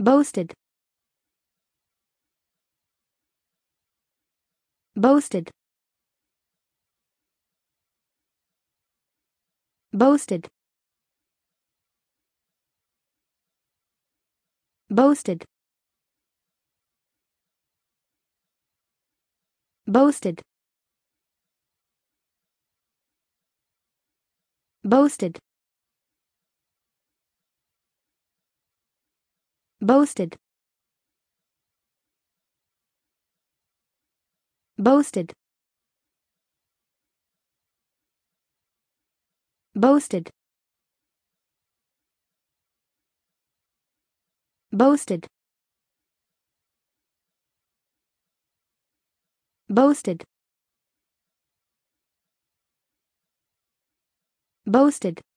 Boasted. Boasted. Boasted. Boasted. Boasted. Boasted. Boasted. Boasted. Boasted. Boasted. Boasted. Boasted.